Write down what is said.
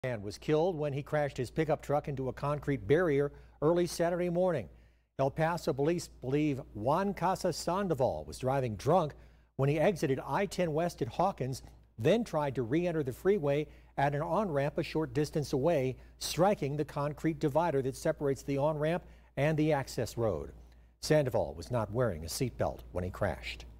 Man was killed when he crashed his pickup truck into a concrete barrier early Saturday morning. El Paso police believe Juan Casas Sandoval was driving drunk when he exited I-10 west at Hawkins, then tried to re-enter the freeway at an on-ramp a short distance away, striking the concrete divider that separates the on-ramp and the access road. Sandoval was not wearing a seatbelt when he crashed.